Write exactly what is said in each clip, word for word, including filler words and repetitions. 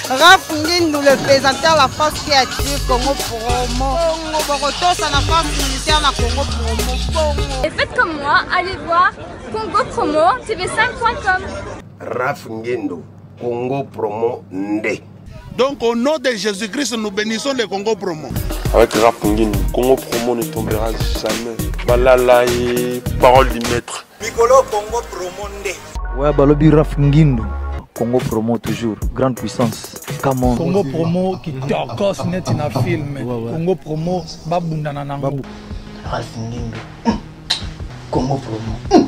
Raph Ngindu, le présentateur la force créative Congo Promo. Borotos à la force militaire na Congo Promo. Et faites comme moi, allez voir Congo Promo T V cinq point com. Raph Ngindu, Congo Promo Ndé. Donc au nom de Jésus-Christ, nous bénissons le Congo Promo. Avec Raph Ngindu, Congo Promo ne tombera jamais. Balala et parole du maître. Mikolo Congo Promo Ndé. Ouais, balobi Raph Ngindu. Congo Promo toujours, grande puissance. Come Congo Promo qui torcos net in a film. Ouais, ouais. Congo Promo babunda na nango. Raph Ngindu. Congo Promo.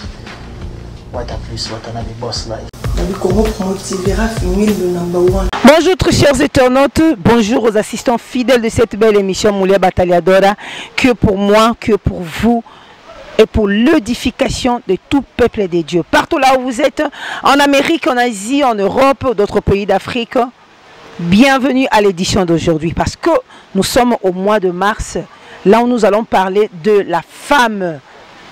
What a plus, what a boss life. Congo Promo T V Raph Ngindu number one. Bonjour très chers internautes, bonjour aux assistants fidèles de cette belle émission Moulia Bataliadora, que pour moi, que pour vous, et pour l'édification de tout peuple des dieux. Partout là où vous êtes, en Amérique, en Asie, en Europe, d'autres pays d'Afrique, bienvenue à l'édition d'aujourd'hui. Parce que nous sommes au mois de mars, là où nous allons parler de la femme.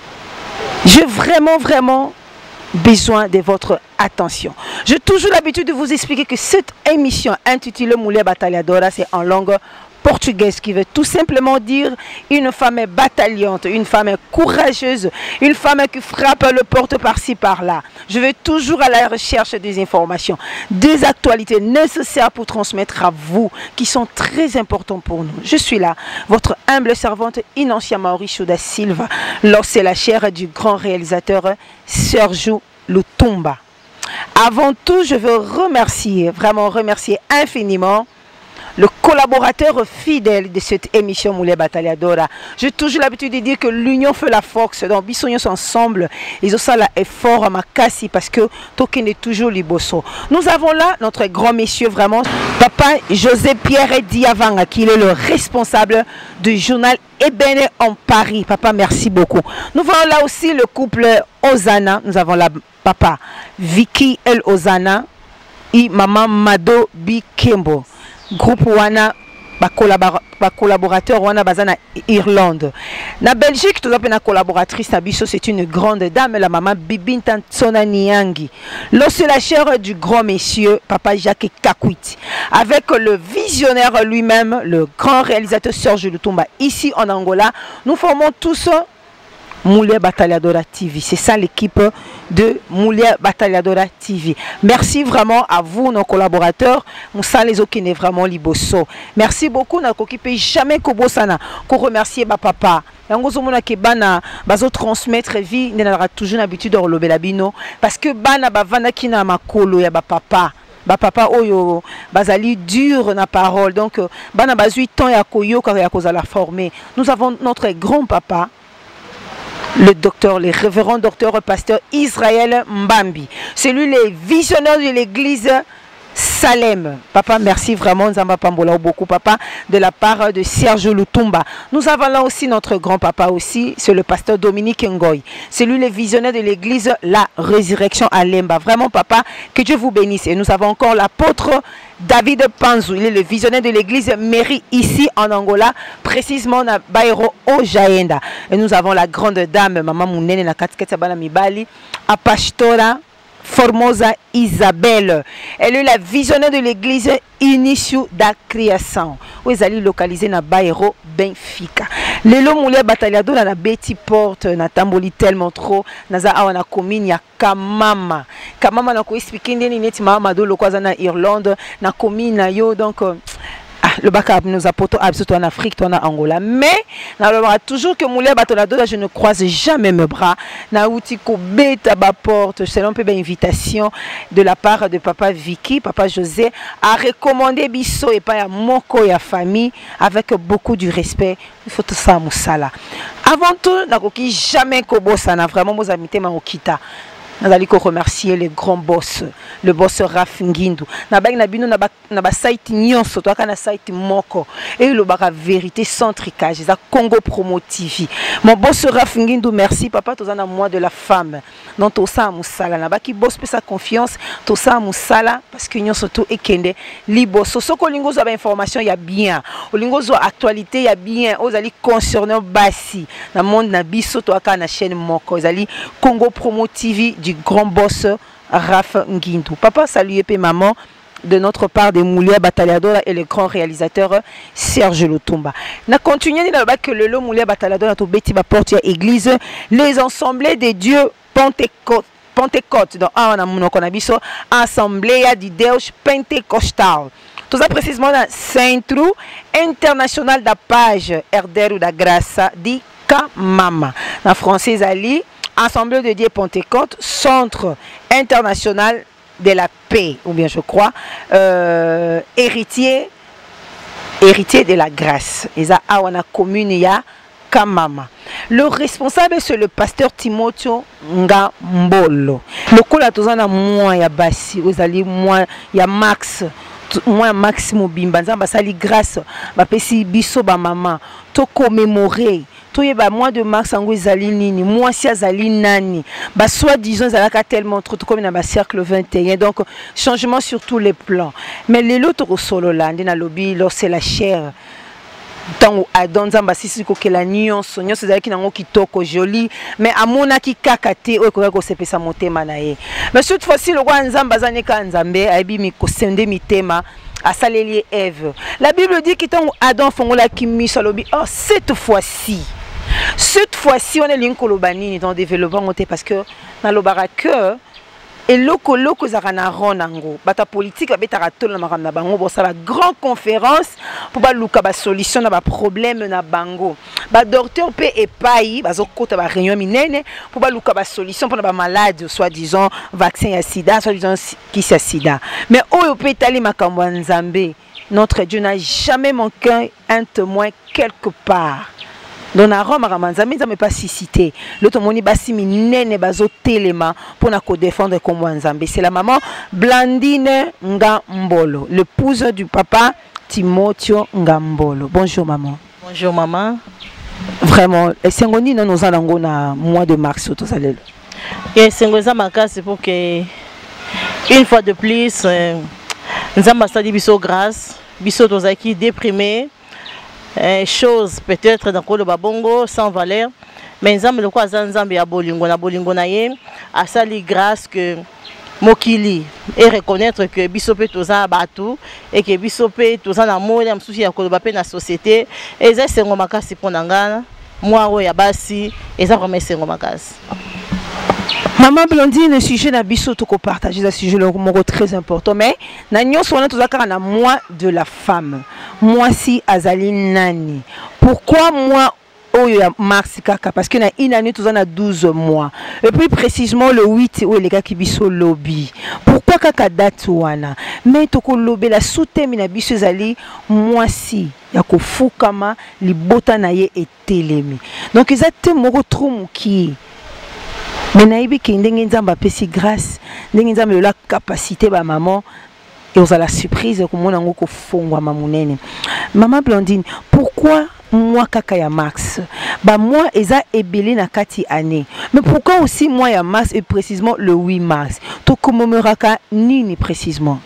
J'ai vraiment, vraiment besoin de votre attention. J'ai toujours l'habitude de vous expliquer que cette émission intitulée Moulia Bataliadora, c'est en langue portugaise, qui veut tout simplement dire une femme bataillante, une femme courageuse, une femme qui frappe le porte par-ci par-là. Je vais toujours à la recherche des informations, des actualités nécessaires pour transmettre à vous, qui sont très importants pour nous. Je suis là, votre humble servante Inancia Mauricio da Silva, lorsque la chair du grand réalisateur Sergio Lutumba. Avant tout, je veux remercier, vraiment remercier infiniment le collaborateur fidèle de cette émission Moulia Bataliadora. J'ai toujours l'habitude de dire que l'union fait la force. Donc, bisognos ensemble, ils ont ça là effort à ma casse parce que Tokin est toujours liboso. Nous avons là notre grand monsieur, vraiment, Papa José Pierre Diavanga, qui est le responsable du journal Ebene en Paris. Papa, merci beaucoup. Nous voyons là aussi le couple Ozana. Nous avons là Papa Vicky El Ozana et Maman Mado Bikembo. Groupe wana ba collaborateur wana bazana Irlande. Na Belgique, tout la collaboratrice Nabiso, c'est une grande dame, la maman Bibinta Tsona Niangi. Lorsque la chair du grand monsieur Papa Jacques Kakwiti, avec le visionnaire lui-même, le grand réalisateur Serge Lutumba, ici en Angola, nous formons tous Moulia Bataliadora T V. C'est ça l'équipe de Moulia Bataliadora T V. Merci vraiment à vous, nos collaborateurs. Moussa les okine vraiment liboso. Merci beaucoup. N'a qu'occupé jamais Kobosana. Qu'on remercie ma papa. Yangozo mona ke bana bazo transmettre vie n'aura toujours l'habitude de relever la bino parce que bana bavana kina makolo ya ba papa. Ba papa oyo bazali dur na parole. Donc bana bazui temps ya koyo car ya koza la former. Nous avons notre grand papa, le docteur, le révérend docteur pasteur Israël Mbambi. C'est lui le visionnaire de l'église Salem. Papa, merci vraiment, Nzamba Pambola beaucoup, papa, de la part de Serge Lutumba. Nous avons là aussi notre grand-papa aussi, c'est le pasteur Dominique Ngoy. C'est lui le visionnaire de l'église La Résurrection à Lemba. Vraiment, papa, que Dieu vous bénisse. Et nous avons encore l'apôtre David Panzou. Il est le visionnaire de l'église Mairie ici en Angola, précisément à Bairo au Jaenda. Et nous avons la grande dame, Maman Mounene, na Katketa Bana Mibali, à Pastora Formosa Isabelle. Elle est la visionnaire de l'église Initio da Création. Où ils allaient localiser na Bairo Benfica. Lelo Moulia Bataliadora na Betty Porte, na Tamboli tellement trop, naza awa na commune ya Kamama. Kamama na ko expliquer ndeni neti mama do lokwaza na Irlande, na commune na yo donc ah, le bac nous apportons absolument en Afrique, toi en Angola. Mais on aura toujours que Moulia Bataliadora, je ne croise jamais mes bras. Na outiko beta ba porte, c'est un peu d'invitation de la part de papa Vicky, papa José, à recommander biso et pas à moko ya famille avec beaucoup du respect. Il faut tout ça moussala. Avant tout, n'a jamais kobosa na vraiment nos amis ma okita. Nous allons remercier le grand boss, le boss Raph Ngindu. Nous avons un site nyonso, un site moko. Et le bara vérité sans tricage, c'est Congo Promo T V. Mon boss Raph Ngindu, merci papa, tu as moi de la femme. Donc tout ça musala, na ba ki boss pe sa confiance, tout ça musala parce que nyonso tout ekende liboso. Soko lingo zo ba information ya bien. O lingo zo actualité ya bien. Ozali concernant basi. Na monde na biso to aka na chaîne moko. Ozali Congo Promo T V du grand boss Raph Ngindu. Papa, salut et maman. de notre part de Moulia Bataliadora et le grand réalisateur Serge Lutumba. Na continué dans le que le lot Moulia Bataliadora to beti ba porte ya église les assemblées de Dieu Pentecôte Pentecôte dans un monoko na biso assemblée du Deus pentecostal. Tout ça précisément dans Centro International da Page Herdeiro da Graça di Kamama. En français ali Assemblée de Dieu Pentecôte, Centre International de la Paix, ou bien je crois, euh, héritier, héritier de la grâce. Et ça, à la commune, il y a Kamama. Le responsable, c'est le pasteur Timotheo Ngambolo. Le coup là, tout ça, moi, il y a Bassi, vous allez, moi, il y a Max. Moi Maximo Bimba nzamba sali grâce ba pesi biso ba maman to commémorer to yeba mois de mars ango ezali nini moi si azali nani ba soit disons zalaka tellement trop comme na ba cercle vingt et un donc changement sur tous les plans mais les autres solo là ndina lobby lorsque la chair tant Adam nzamba sisi ko kela nyonso nyonso zalaki nango kitoko joli mais amona ki kakate o ko ko sepesa motema na ye mais cette fois-ci le roi nzamba zaneka nzambe aibi mi ko sende mitema asaleli Ève. La Bible dit que tant Adam fongola ki miso lobi oh cette fois-ci cette fois-ci on est l'inkolobani dans développement monté parce que na lobara que et loko loko zakana ronango bata politique babetaka tolo na makamna bango bo sala grande conférence pour ba luka ba solution na ba problème na bango ba docteur pe epai bazokota ba réunion minene pour ba luka ba solution pour na ba malade soit disant vaccin ya sida soit disant qui c'est sida mais oyo pe tali makambo nzambe notre Dieu n'a jamais manqué un témoin quelque part. Dans la Rome, Ramanzami, ça ne pas si cité. L'autre moni basi minene bazo telema pour na ko défendre comme Nzambe. C'est la maman Blandine Ngambolo, l'épouse du papa Timotheo Ngambolo. Bonjour maman. Bonjour maman. Vraiment, et sengoni non nous allons na mois de mars tout ça. Et sengoza makasi pour que une fois de plus Nzamba sali biso grâce, biso tozaki déprimé. Euh, chose peut-être dans le babongo sans valeur mais nzambe le quoi nzambe ya bolingo na bolingo na ye asali grâce que mokili et reconnaître que bisope toza batu et que bisope toza na mona msusi ya koloba pe na société et ça c'est ngoma kasi pona ngana moi o ya basi et ça vraiment c'est ngoma kasi. Maman Blandine, le sujet na biso to ko partager ce sujet le mot très important mais na nyonso on a tous akara na moi de la femme. Moi si azali nani. Pourquoi moi oyo ya mars kaka parce que na une année tous on a douze mois. Et puis précisément le huit où les gars qui biso lobby. Pourquoi kaka date wana? Mais to ko lobby la soutemi na biso zali moi si ya ko fukama libota na ye etelemi. Donc ezate moko trop muki. Mais naïbi qui ndenge nzamba pesi grâce ndenge nzamba la capacité ba maman et aux la surprise comme on a ko fongwa mamunene. Maman Blandine, pourquoi moi kaka ya Max ba moi eza ebelé na kati année mais pourquoi aussi moi ya Mars et précisément le huit mars to commémoraka nini précisément?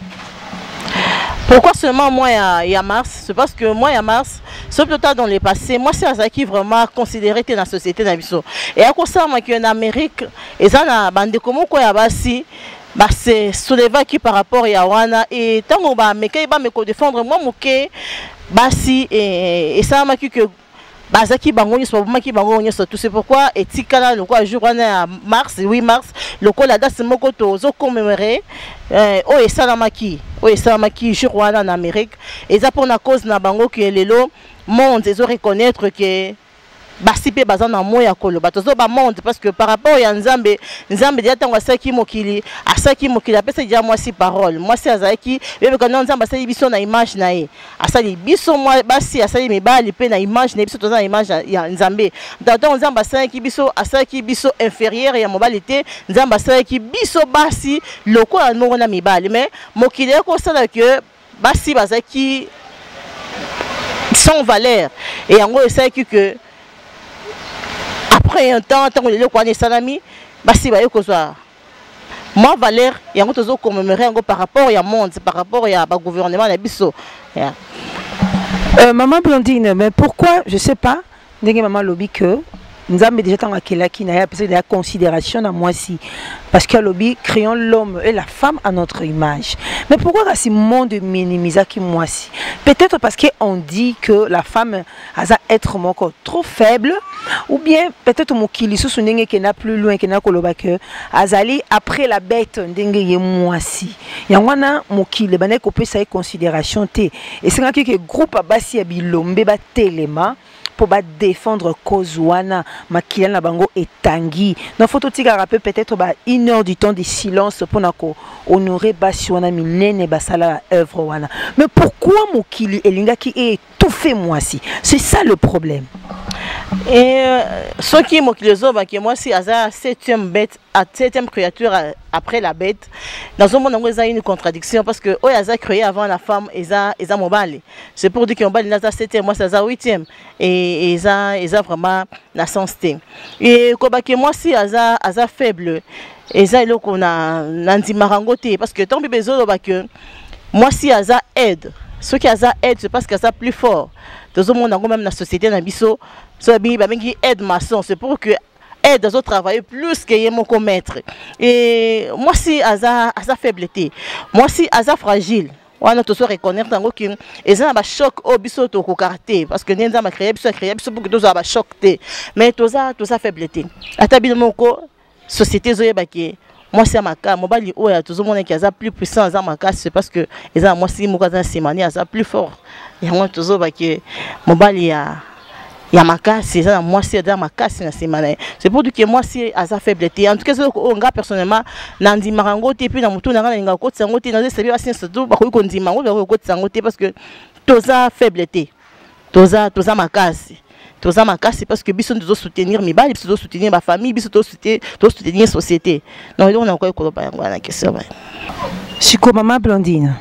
Pourquoi seulement moi il y a mars? C'est parce que moi il y a mars, sauf le temps dans le passé, moi c'est ça qui vraiment considéré dans la société d'Abisso. Et à cause ça, moi qui en Amérique, et ça na bande comment quoi ya basi, bah c'est soulevé qui par rapport à wana et tant on va me qu'il va me défendre moi moké basi et et ça m'a que bazaki bango ni so maki bango ni so tout c'est pourquoi etikala le quoi jour en mars huit mars le quoi la date moko to zo commémorer euh o et ça la maki o et ça la maki jour en Amérique et ça pour na cause na bango que lelo monde ils ont reconnaître que basi pe bazana moya kolo batozo ba monde parce que par rapport ya nzambe nzambe dia tangwa saki mokili asaki mokili apesa dia moi si parole moi si azaki bebe kana nzambe asali biso na image na ye asali biso moi basi asali mibali pe na image na biso toza na image ya nzambe donc nzambe asaki biso asaki biso inférieur ya mobilité nzambe asaki biso basi loko ya nongo na mibali mais mokili ko sala que basi bazaki sans valeur et en gros c'est que après un temps, tant que les gens sont salami, basi ba yoko soir. Moi Valère, il y a un autre commémorer par rapport au monde, par rapport au gouvernement de Bisso. Maman Blandine, mais pourquoi, je sais pas, dès que maman lobby que Nzambe déjà tant akela qui n'a pas de considération à moi si parce que lobby créons l'homme et la femme à notre image. Mais pourquoi ce monde minimisa qui moi si? Peut-être parce que on dit que la femme a un être encore trop faible ou bien peut-être mon kili sous sondenge qui n'a plus loin qui n'a koloba que azali après la bête ndenge ye moi si. Yangwana mon kili bané ko peut ça considération té et c'est quand que groupe abasi ya bilombe ba telema pour défendre cause wana makila na bango etangi na photo tika rappel peut-être ba une heure du temps de silence pour nako honorer basi wana minene basala œuvre wana. Mais pourquoi mokili elinga qui est tout fait moi si? C'est ça le problème. Et ce qui mokili zoba que moi si aza septième bête à septième créature après la bête dans un monde où il y a une contradiction parce que oh aza créé avant la femme eza eza mobile. C'est pour dire que mobile naza septième moi ça huitième et eza eza vraiment la sensité. Et koba que moi si aza aza faible eza ilo qu'on a nandi marangote parce que tant besoin ba que moi si aza aide ceux qui aza aide c'est parce que ça plus fort. Dans un monde même dans la société na biso ça bi ba mingi aide maçon c'est pour que aide aux autres travailler plus que mon commettre. Et moi si aza aza faibleté moi si aza fragile on a tous reconnaître tango que et ça ba choc au biso to ko karaté parce que nza ma créer biso créer biso pour que tous ba choc té mais tous ça tous ça faibleté atabi moko société zoye ba ki moi c'est maka mobali oya tout le monde qui a plus puissant za maka c'est parce que ils a moi si moko za simani aza plus fort et moi toujours ba ki mobali ya ya maka c'est ça moi c'est dans maka c'est na simani c'est pour dire que moi si aza faibleté en tout cas on nga personnellement nandi marango té puis na mutu na nga ko tsango té na c'est bien c'est surtout ba ko ko ndima ngo ko tsango té parce que toza faibleté toza toza makasi toza makasi parce que biso nous soutenir mi bali biso soutenir ma famille biso soutenir soutenir société non on a encore ko ba ngwana question ba Siko Mama Blandine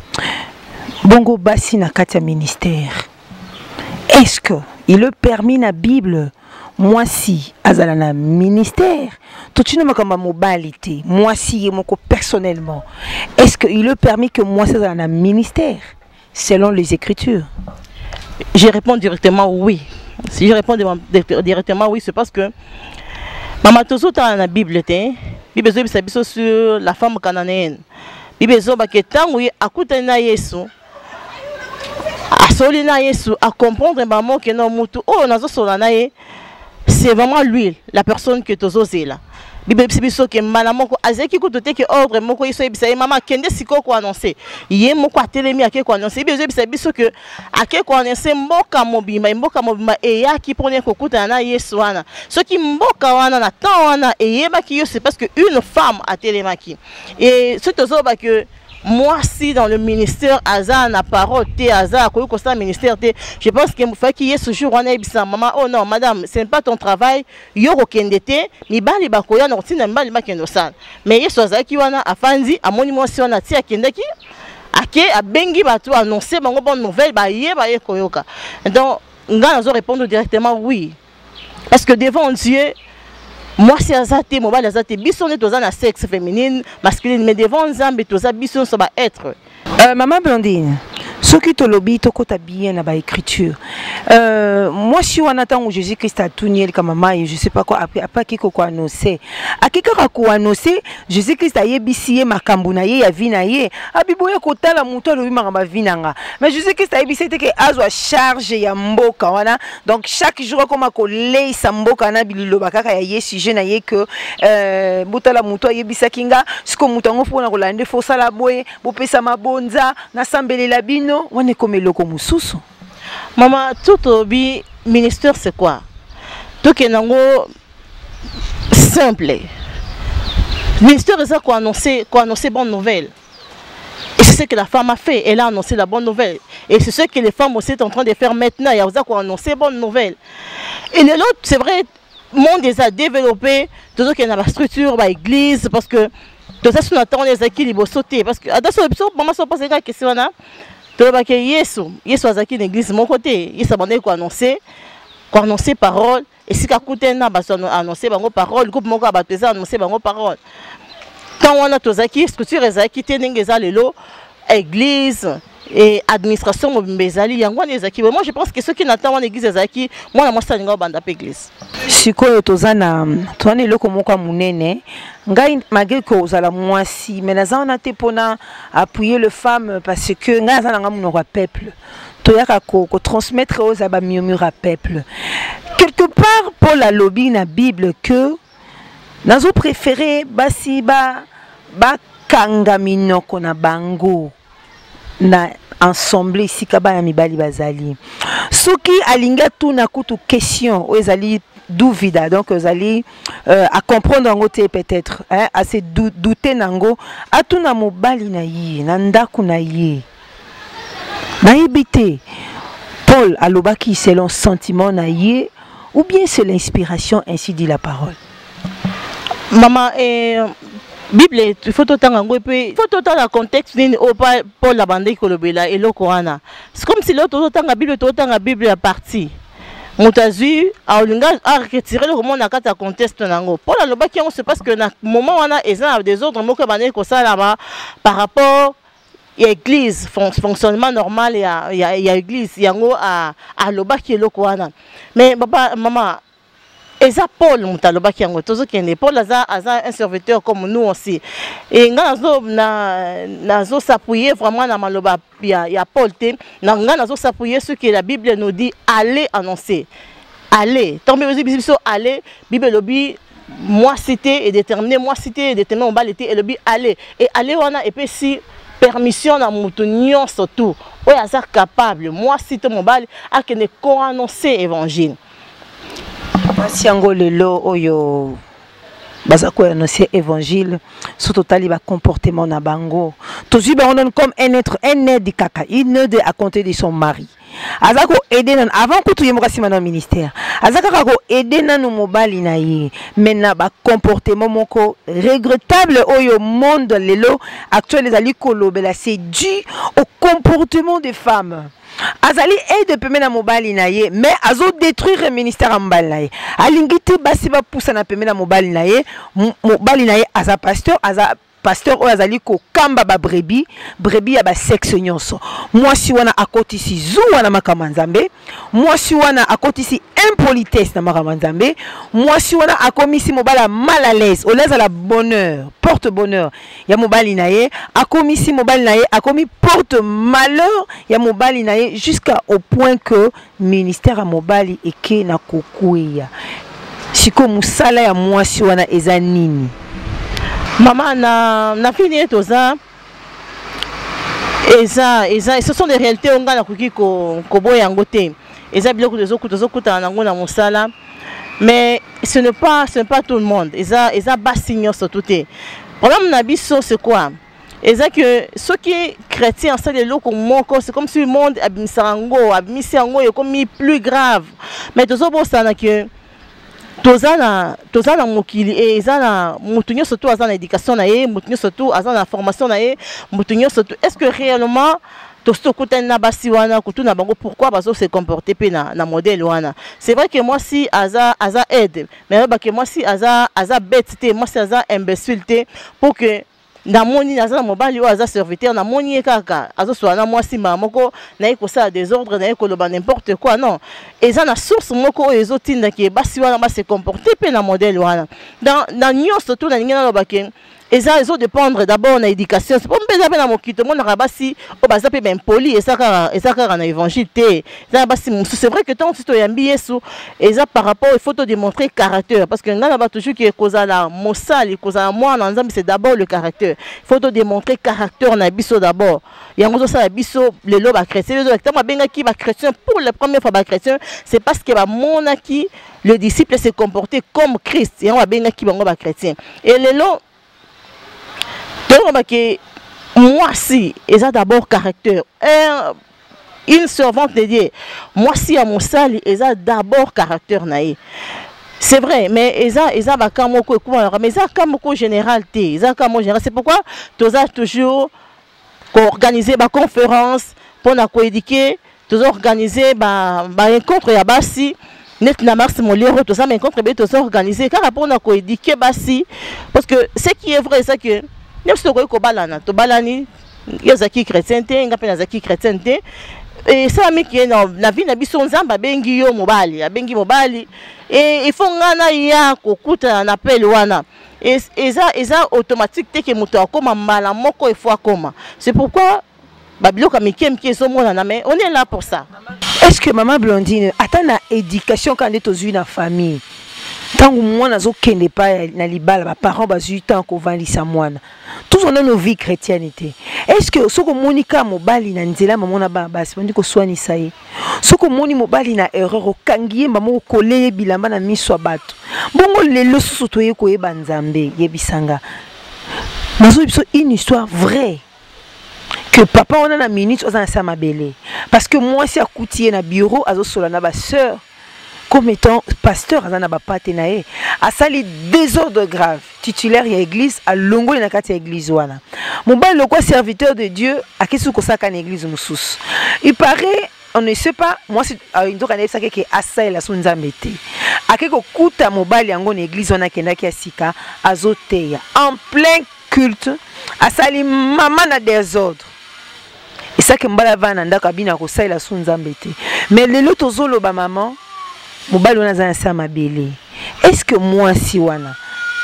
bongo basi na kati ya ministère est-ce que il le permis na Bible moi si azala na ministère tout tu ne me comme mobilité moi si moko personnellement est-ce que il le permis que moi ça azala na ministère selon les Écritures? Je réponds directement oui. Si je réponds directement oui, c'est parce que maman toujours dans la Bible té Bible zo sur la femme cananéenne. Bible zo ba que tant oui akuta na Yesu a soli na Yesu à comprendre maman que non mutu oh nazo sola na ye c'est vraiment lui la personne que tozo zela. Bible biso que malamo ko azeki ko tote que ordre moko iso bisa maman kende siko ko annoncer ye moko atelemi ake ko annoncer biso bisa biso que ake ko annoncer mboka mobima mboka mobima e ya ki pone ko kuta na Yesu wana ce qui mboka wana na temps wana e yeba ki yo c'est parce que une femme atelemaki et ce tozo ba que moi si dans le ministère Aza na parole té Aza ko ko ça ministère té je pense que faut qu'il y ait ce jour on a bisa maman oh non madame c'est pas ton travail yo ko kendete mi bali bakoya na tina mbali makendo sana mais yeso Aza ki wana afandi amoni mo si on a ti akendeki ake abengi batu annoncer bango bonne nouvelle ba ye ba ye koyoka donc nga nazo répondre directement oui parce que devant Dieu moi c'est azate mobile azate biso ne toza na sexe féminine masculine mais devant Nzambe toza biso so ba être euh, Maman Blandine ce qui te lobby to kota bien na ba écriture euh moi si on attend Jésus Christ a tout nié comme maman et je sais pas quoi après après qui ko annoncer a qui ka ko annoncer Jésus Christ a yebisié makambu na ye ya vie na ye abiboye ko tala muto lobi makamba vinanga mais Jésus Christ a yebisé que azwa charge ya mboka wana donc chaque jour comme ko lei sa mboka na bililo bakaka ya Yesu je na ye que euh butala muto yebisa kinga siko muto ngo fona ko lande fo sala boye bo pesa mabonza na sambelela bino on est comme loko mususu. Maman tout obi ministère c'est quoi tout que nango simple ministère c'est ça quoi annoncer quoi annoncer bonne nouvelle et c'est ce que la femme a fait elle a annoncé la bonne nouvelle et c'est ce que les femmes aussi sont en train de faire maintenant il y a ça quoi annoncer bonne nouvelle et l'autre c'est vrai monde les a développé tout ce qui est dans la structure bah église parce que tout ça on attend les acquis les sauter parce que attention maman ça poser la question là tout le que Yesu Yesu azaki l'église mon côté il s'abandonne quoi annoncer quoi annoncer parole et si kakute na ba annoncer bango parole groupe moko ba pesa annoncer bango parole quand on a tous acquis structure ezaki tenenge za lelo église et administration mobimezali yango ni ezaki. Moi je pense que ceux qui n'attendent l'église ezaki moi moi ça ninga banda église. Sikoyo tozana toane loko moko munene ngai malgré que ozala mwasi mais naza on a te pona appuyer le femme parce que ngai za nga munoko peuple toyaka ko ko transmettre aux aba murmure à peuple quelque part pour la lobby na Bible que nazo préféré basi ba ba kanga minoko na bango na ensemble ici kaba ya mibali bazali soki alinga tuna kutu question o ezali duvida donc ezali euh, à comprendre en côté peut-être hein à se douter nango atuna mobali na yi na ndaku na yi na ibité Paul alobaki selon sentiment na yi ou bien c'est l'inspiration ainsi dit la parole. Maman et Bible il faut tout temps ngo pe il faut tout temps la contexte ni au Paul la bande kolobela et le Coran c'est comme si l'autre tout temps la Bible tout temps la Bible est partie Moutazu a olinga a retiré le roman na kata contexte nango Paul aloba ki on se parce que na moment on a des autres mots que bané ko sala par rapport à l'église fonctionnement normal il y a il y a, y a église yango a aloba ki le Coran mais papa maman Eza Paul mutaloba ki yango tozo kende Paul aza aza un serviteur comme nous aussi et ngazo na nazo s'appuyer vraiment na maloba ya ya Paul te na ngazo s'appuyer ce que la Bible nous dit allez annoncer allez tomber aux biblios allez Bible lobi moi cité et déterminé moi cité et déterminé on va l'été et lobi allez et allez on a et puis si permission na mutu nyonso tout o aza capable moi cité mon bal a que ne ko annoncer évangile. Si yango lelo oyo baza ko annoncer évangile surtout tali ba comportement na bango toujours ba on comme un être un aide kaka il ne de à compter de son mari azako aider nan avant que tout yemoka sima na ministère azaka ko aider nan mobali na ye maintenant ba comportement moko regrettable oyo monde lelo actuel les ali kolobela c'est dû au comportement des femmes. Azali aide peme na mobali na ye mais azo détruire le ministère en mobali na ye alingiti basi ba poussa na peme na mobali na ye mobali na ye aza pasteur aza pasteur o azali ko kamba ba brebi brebi ya ba sexe nyonso moi si wana akotisi zu wana makama nzambe moi si wana akotisi impolitesse na makama nzambe moi si wana akomisi mobala mal à l'aise au l'aise à la bonheur porte bonheur ya mobali na ye akomisi mobali na ye akomi porte malheur ya mobali na ye jusqu'à au point que ministère a mobali eke na kokuya siko musala ya moi si wana eza nini. Maman na na fini toza eza eza ce sont des réalités on ga na kuki ko ko boya ngote eza biloko de zokuta zokuta na ngona musala mais ce n'est pas ce n'est pas tout le monde eza eza basigno sotuté problème na biso c'est quoi eza que ceux qui chrétiens ça les loko moko c'est comme si le monde abimisango abimisango est comme plus grave mais tozo bosana que tozana tozana mokili et ezana mutunyo surtout azana éducation na ye mutunyo surtout azana formation na ye mutunyo surtout est-ce que réellement tosto kutana basi wana kutuna bango pourquoi bazo se comporter pe na na modèle wana c'est vrai que moi si aza aza aide mais ba que moi si aza aza bête moi si aza imbécile pour que na moni na za mobali o aza serviteur na moni kaka azo so na moi si mamoko na iko ça désordre na iko loba n'importe quoi non eza na source moko ezo tinda ki basi wana ba se comporter pe na modèle wana dans na nyonso tout na ngina loba ke eza ezo dépendre d'abord na éducation c'est pas mpeza pe na mokito mona ka basi o baza pe ben poli eza ka eza ka na évangile te eza basi c'est vrai que tant si to yambi yesu eza par rapport il faut te démontrer caractère parce que ngana ba toujours qui causa la mosali causa moi na nzambi c'est d'abord le caractère il faut te démontrer caractère na biso d'abord yango zo sa biso lelo ba chrétien les autres benga ki ba chrétien pour la première fois ba chrétien c'est parce que ba monaki le disciple s'est comporté comme Christ yango ba benga ki bango ba chrétien et lelo moi si ils ont d'abord caractère un, une servante de Dieu moi si à mon sali ils ont d'abord caractère naïe c'est vrai mais ils ont ils ont comme mais ils ont comme général ils ont comme général c'est pourquoi tous a toujours organiser ma conférence pour na coéduquer tous organiser ba ba rencontre ya basi net na mars mon lire tout ça mais rencontre bien tous organiser car pour na coéduquer basi parce que ce qui est vrai c'est que nous sommes ko balana to balani yazaki chrétien te nga pe nazaki chrétien te et ça mi qui na na vie na biso nzamba bengi yo mobali abengi mobali et il faut ngana ya kokuta na appel wana et eza eza automatique te que moto akoma mbala moko il faut akoma c'est pourquoi babiloka mikem qui est mona na mais on est là pour ça. Est-ce que maman Blondine attend na éducation quand est aux une famille tant que moi nazo kende pas na libala ba parents bazui tant ko vandisa mwana tous on a nos vies chrétienté. Est-ce que soko monika mobali na nzela maman na ba basi ndi ko swani saye soko moni mobali na erreur okangiye maman koleye bilamba na miso bato bongo lelo susu toye ko yeba nzambe yebisanga nazo biso une histoire vraie que papa on a na minute on a ça mabele parce que moi si akutiye na bureau azo sola na ba sœur comme étant pasteur azana ba patenae a sali désordre grave titulaire ya église a longo na kati ya église wana mon bal le quoi serviteur de Dieu a kesu ko saka na église mususu il paraît on ne sait pas moi c'est une donc on sait que asa la sunzambete akeko kuta mobali yango na église wana kenda ki asika azoteya en plein culte a sali maman na désordre et ça que mbala vana ndaka bina ko sa la sunzambete mais le loto zolo ba maman mobali wana za sa mabele est-ce que moi si wana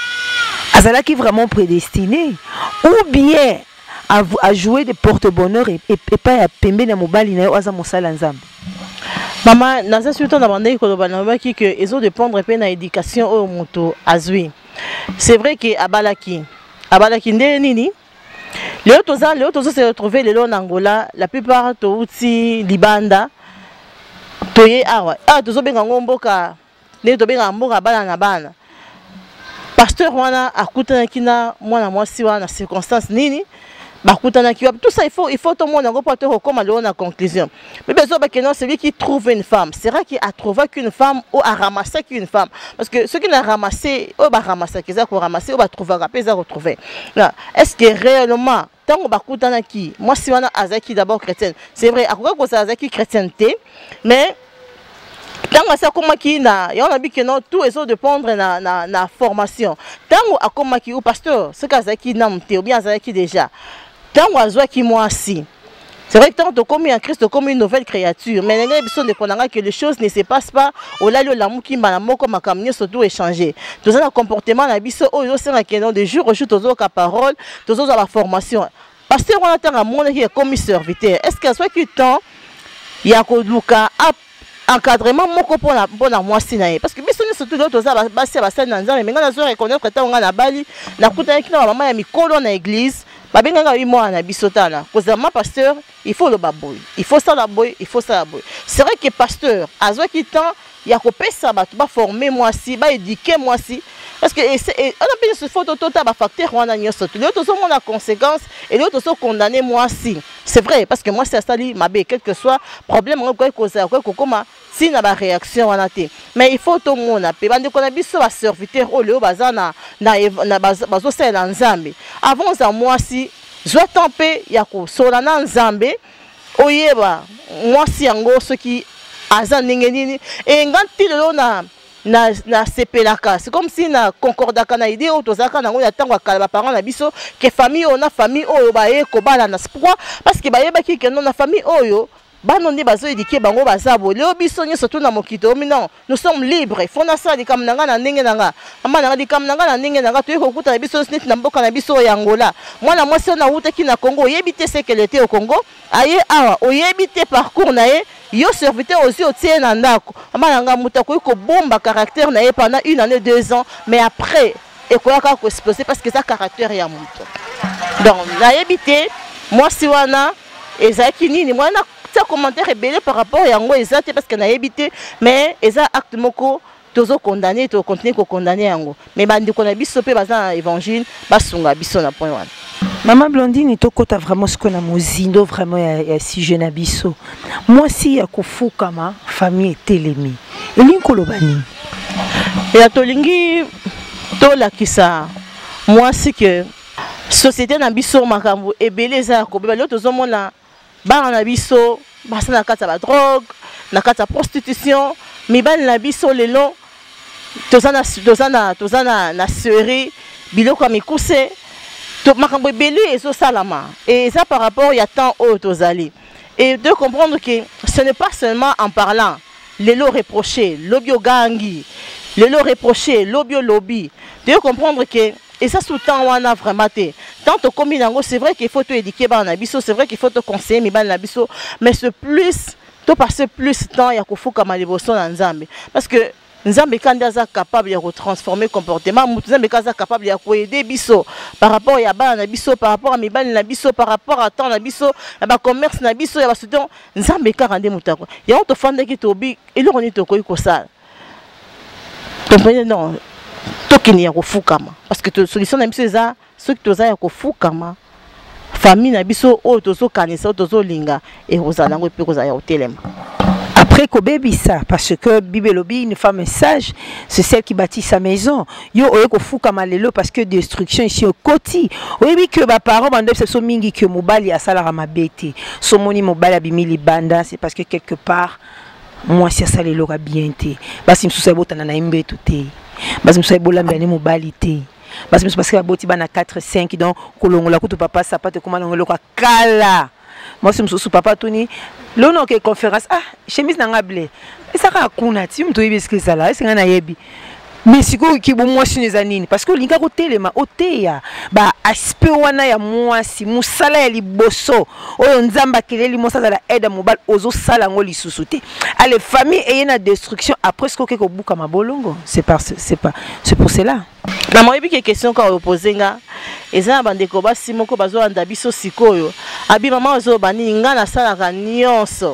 azala qui vraiment prédestiné ou bien à, à jouer des porte-bonheur et, et, et pas à pembe na mobali na aza mosala nzambe maman naza surtout na bandai ko bana ki que ils ont dépendre pe na éducation au moto azui c'est vrai que abalaki abalaki nde nini les autres les autres se retrouver les en Angola la plupart to uti libanda toye awa ah tozo benga ngomboka ne to benga mboka bana na bana pasteur wana akutana kina mwana mwasi wana circonstance nini bakutana ki tout ça il faut il faut tout le monde ngo porter comme aller en conclusion mais besoin que non celui qui trouve une femme c'est vrai qu'il a trouvé qu'une femme ou a ramassé qu'une femme parce que ceux qui n'a ramassé ou ba ramasser qu'ils a ko ramasser ou ba trouver après ça retrouver là est-ce que réellement tant bakutana ki moi si wana azaki d'abord chrétienne c'est vrai akoka ko azaki chrétienté mais tant ça comme qui na y en a bi que non tout eso dépendre na na na formation tant a comme qui au pasteur ce kazaki namte ou bien azaki déjà tant oiseau qui moi si c'est vrai que tant to comme en Christ comme une nouvelle créature mais les besoin de connaître que les choses ne se passent pas au là le l'amour qui m'a moko makamni surtout échanger tout ça comportement na biso o yo c'est que non de jour au jour tozo ka parole tozo la formation pasteur on attend à mon qui est comme serviteur est-ce que soit qui temps ya ko luka encadrement moko pona pona moi sinaye parce que biso ni surtout d'autres ça basi basi na nzambe mais ngana zo reconnaître que tant na bali na kuta ki na maman ya mikolo na église ba benga nga moi na biso tala cause ma pasteur il faut le baboy il faut ça la boy il faut ça la boy c'est vrai que pasteur azo ki temps ya ko pesa ba ba former moi si ba éduquer moi si parce que on a bien ce photo total ba facteur on a nyoso tout l'autre sont la conséquence et l'autre sont condamné moi si c'est vrai parce que moi c'est ça li mabe quel que soit problème quoi cause quoi comment si na ba réaction on a té mais il faut tout monde a pe bande ko na biso ba serviteur au leo bazana na na bazo sela nzambe avant ça moi si je tempé ya ko sola na nzambe oyeba moi si yango ce qui aza ningeni et nganti lelo na na na sepelaka c'est comme si na concordaka na idée auto zaka na ngoya tango akala ba parents na biso que famille on a famille oyo ba ye ko bala na pourquoi parce que ba yeba ki que non na famille oyo bano ndi bazo éduquer bango bazabo leo biso nyo surtout na mokito non nous sommes libres faut na ça di kam nanga na ndenge nanga mama nanga di kam nanga na ndenge nanga to yeko kuta na biso snit na mboka na biso ya Angola mwana mwasi na wuta ki na Congo yebite ce qu'elle était au Congo aye awa oyebite parcours na ye yo serviteur aussi au tien na ndako mama nanga muta ko ko bomba caractère na ye pendant une année deux ans mais après et quoi ka ko exploser parce que ça caractère ya muto donc na yebite moi si wana ezaki nini mwana ça commentaire rebelle par rapport à yango exact parce que na habité mais eza acte moko tozo condamné to continuer ko condamner yango mais bandi ko na biso pe baza évangile basunga biso na point wana maman Blondine to kota vraiment ce qu'on a mozindo vraiment ya si jeune abiso moi si ya kufuka ma famille telemi elinko lobani et to lingi to la kisa moi si que société na biso makambo ebeleza ko beba loto zo mona ba na biso basa na kata ba drogue na kata prostitution mi ba na biso lelo tozana tozana tozana na série biloko mikuse to makambo belé ezo salama et ça par rapport il y a tant autres allés et de comprendre que ce n'est pas seulement en parlant les lots reprochés lobio gangi les lots reprochés lobio lobby de comprendre que et ça sous temps on a vraiment té tant comme nango c'est vrai qu'il faut te éduquer ba na biso c'est vrai qu'il faut te conseiller mi ba na biso mais ce plus to passer plus temps ya kofuka maliboso na nzambe parce que nzambe kandi aza capable de transformer comportement nzambe kaza capable de aider biso par rapport ya ba na biso par rapport à mibali na biso par rapport à temps na biso ba commerce na biso ya ba student nzambe ka rende mutako ya on to fande ki to bi ele roni to koyi ko sala comprenez non tokini ya kofukama parce que solution na biso eza ceux qui toza ya kofukama famille na biso o tozo kanisa tozo linga et rozala ngo pe koza ya hotelema. Après Kobebisa, parce que Bibelobi, une femme sage, c'est celle qui bâtit sa maison. Yo oeko fuka malelo parce que destruction ici au côté. Oui que ba parents bandep c'est so mingi que mobali a sala mabete. So moni mobali abimili banda, c'est parce que quelque part moi si ça lelo ka bien té. Basi msusa botana na imbe tuté. Basi msusa bolamba ne mobali té. Basi msusa parce que boti bana quatre cinq donc kolongola kutu papa sapate kuma longolo ka kala. Moi si msusu papa toni l'on que conférence ah chemise nanga blé ça ka kuna ti mto ibiske sala c'est ngana yebi mais siko ki bo moi sineza nini parce que linga ko telema oteya ba aspect wana ya mwasi musala ya liboso oyo nzamba keleli mosala la aide mobile ozo sala ngo lisusu te allez famille et na destruction après ce que ko buka mabolongo c'est pas c'est pas c'est pour cela na moi yebi que question ka opposer nga eza bandeko basi moko bazo anda biso sikoyo abi mama ozo bani nga na sala ka nyonso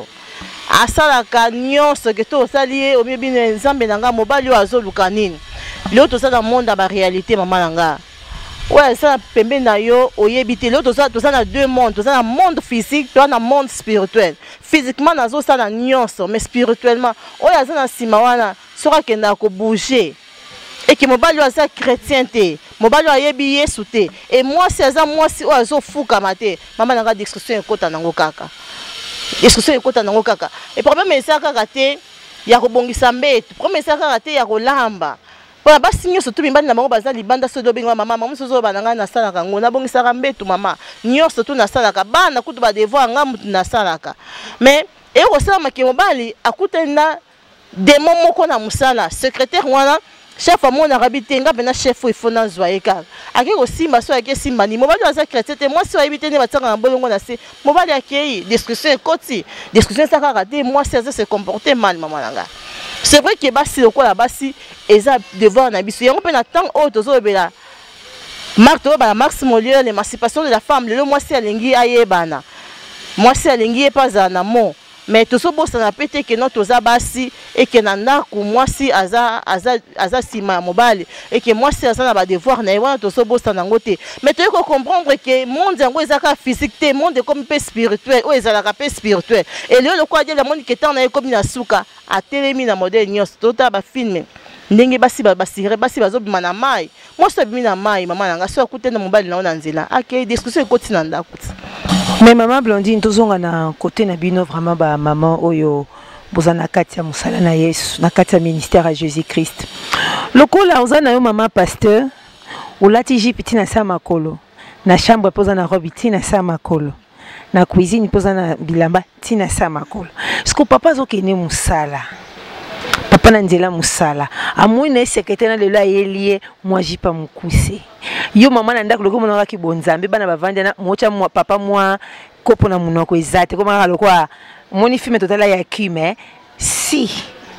asala ka nyonso ke to sali o mibi nzambe nanga mobali azo luka nini leo to sala monde ba réalité mama nanga ouais ça pembe na yo oyebite leo to sala to sala deux mondes to sala monde physique to na monde spirituel physiquement nazo sala nyonso mais spirituellement oya zana sima wana sora kenda ko bouger et que mobali aza chrétien te mobali ayebi Yesu te et moi si aza moi si ozo fuka mate mama nanga discussion ekota nango kaka discussion ekota nango kaka et problème esa kaka te ya kobongisa mbetu problème esa kaka te ya kolamba pona basi nyonso tu mimbali na bango baza libanda so dobinga mama mama so zo bananga na sala kango na bongisa mbetu mama nyonso tu na sala ka bana kutu ba devoir nga mutu na sala ka mais et ko sala make mobali akutenda démon moko na musala secrétaire wana chef à mon arabité nga bena chef il faut na zoyer ka aki ko simba so aki simba ni mobali aza chrétien te moi si habité ne batanga na bolongo na se mobali aki discussion ekoti discussion ça ka raté moi si aza se comporter mal maman nanga c'est vrai que basi ko la basi eza devoir na biso yango pe na temps o tozo bela Marc to ba Max Molière l'émancipation de la femme le moi si alingi ayebana moi si alingi pas na mon mais tout ce beau ça n'a pété que notre zabasi et que nana ku moi si aza aza aza sima mobile et que moi si aza na ba devoir na wana tout ce beau ça ngote mais tu faut comprendre que monde yango ezaka physique te monde comme peu spirituel ou ezala peu spirituel et le quoi dire le monde qui est en comme na suka a telemi na modèle nyos tota ba filmer ndenge basi ba basire basi bazo bimana mai moi so bimina mai mama nanga so akute na mobile na nzela akei discussion ekoti na ndakuti. Mais maman Blondine tozonga na côté na bino vraiment ba maman oyo bozana katia musala na Yesu na katia ministère à Jésus-Christ. Lokola ozana yo maman pasteur ulati jipiti na sa makolo na chambre poza na robe tina sa makolo na cuisine poza na bilamba tina sa makolo. Est-ce que papa zokene musala papa na nzela musala amwine secrétaire na lelo ayelié moi jipa mukuse yo mama na ndako loko mona ki bonzambe bana bavanda na mocha mwa papa mwa kopo na munoko ezate koma kaloko moni filme totala ya kime si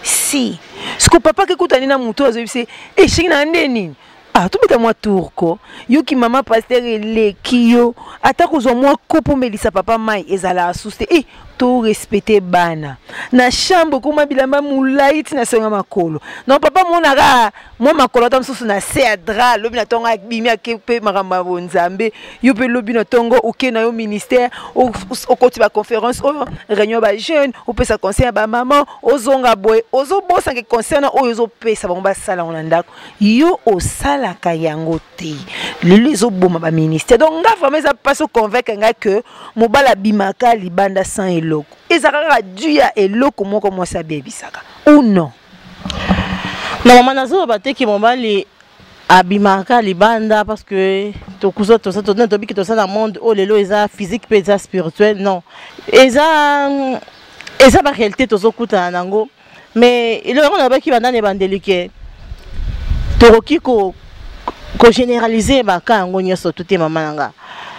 si siko papa ke kutani na muto azobise eh shina ndeni ah tu beta mwa turko yo ki mama pasteur le kiyo atakozwa mwa kopo melisa papa mai ezala asuste eh to respecter bana na chambre kuma bilamba mulaiti na songa makolo non papa mona ga moi makolo tam susu na se adra lobi na tonga bimi akepe maramba bonzambe yo pe lobi na tongo oké na yo ministère au koti ba conférence o réunion ba jeune o pesa conseil ba maman ozonga boy ozo bosa ke concerne o yozo pesa ba sala on ndako yo o sala ka yango te lelo ezo boma ba ministère donc nga vraiment ça passe convaincre nga que mobala bimaka libanda sans eloko ezaka duya eloko moko mwasa bebisaka ou non na mama nazo bateki mobali abimaka libanda parce que to kuzo to ça to na to biki to ça dans monde oh lelo eza physique pe eza spirituel non eza eza ba réalité to zo kuta nango mais il on a ba ki banda ne bandelike to ki ko ko généraliser ba ka ngo nyoso tout est maman nga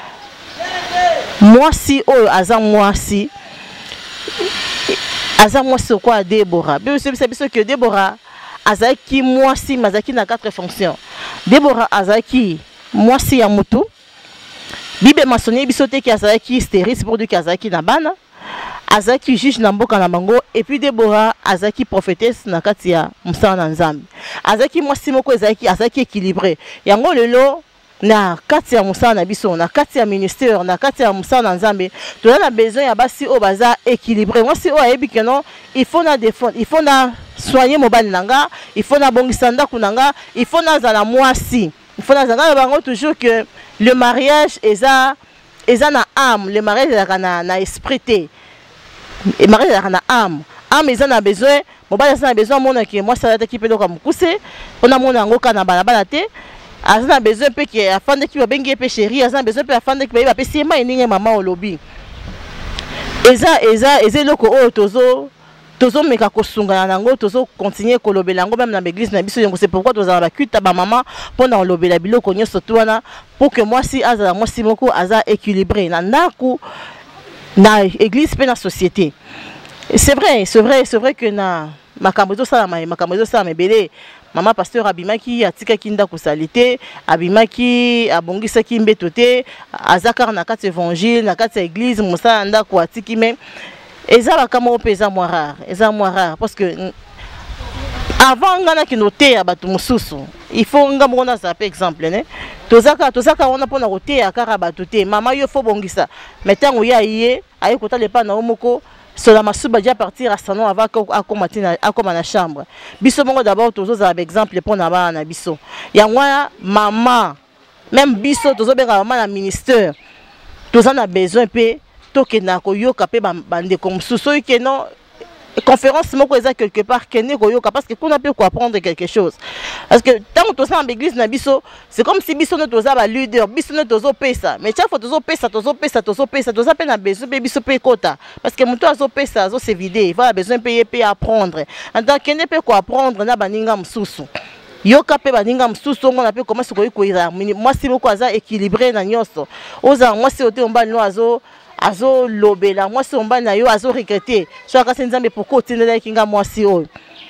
moi si oh aza moi si aza moi c'est quoi Déborah bien c'est c'est que Déborah azaki moi si mazaki na quatre fonctions Déborah azaki moi si ya moto bibe masonné bisote ki azaki stérile pour du kazaki na bana azaki juge na mboka na bango et puis Déborah azaki prophétesse na kati ya musala na nzambe azaki moi si moko azaki azaki équilibré yango lelo na kati ya musala na biso na kati ya ministère na kati ya musala na nzambe to na besoin ya basi o baza équilibré moi si o ayebi que non il faut na défendre il faut na soigner mobile nanga il faut na bongisa ndako nanga il faut na zala mwasi il faut na zala bango toujours que le mariage eza eza na âme le mariage eza na na esprit te le mariage eza na âme âme eza na besoin mobile eza na besoin mona que moi ça qui peut donc mukuse ona mona ngo kana balabala te azana besoin pe que afande ki babengi pe chérie azana besoin pe afande ki ba pe sema eninge mama olobi eza eza eza loko o tozo tozo meka kosunga nango tozo continuer kolobela ngo même na l'église na biso c'est pourquoi toza ba kuta ba maman pendant lobela biloko nyoso twana pour que moi si azala moi si moko aza équilibré na ndako na église pe na société c'est vrai c'est vrai c'est vrai que na makambo to sala ma makambo to sala mebele maman pasteur abimaki atika kinda kusalite abimaki abongisa kimbeto te azakar na kati évangile na kati église musala ndako atiki mais eza bakamo pesa moins rare eza moins rare parce que avant ngana kinote ya batu mususu il faut ngamo na ça par exemple né tozaka tozaka on a pona rote ya kara batu te mama yo fo bongisa mais tango ya yé ayi kota le pa na omoko cela m'a suba déjà partir à salon avant à commenter à comme na chambre biso mongo d'abord tozo za exemple pour na ba na biso ya ngwa maman même biso tozo benga maman na ministère tozo na besoin pe toke na ko yoka pe bande comme suso que non conférence moko eza quelque part kene ko yoka parce que qu'on a peut apprendre quelque chose parce que tant que ça en église na biso c'est comme si biso no toza ba leader biso no tozo pesa mais chaque fois tozo pesa tozo pesa tozo pesa toza pe na besoin pe biso pe kota parce que muto azo pesa azo se vider il va besoin payer pe apprendre en tant kene pe ko apprendre na baninga msusu yoka pe baninga msusu on a pe comment se ko ikoira moi si moko aza équilibré na nyoso oza moi si ote omba no azo azo lobela moi si omba na yo azo regretter so ka nzambe pourquoi otindela kinga moi si o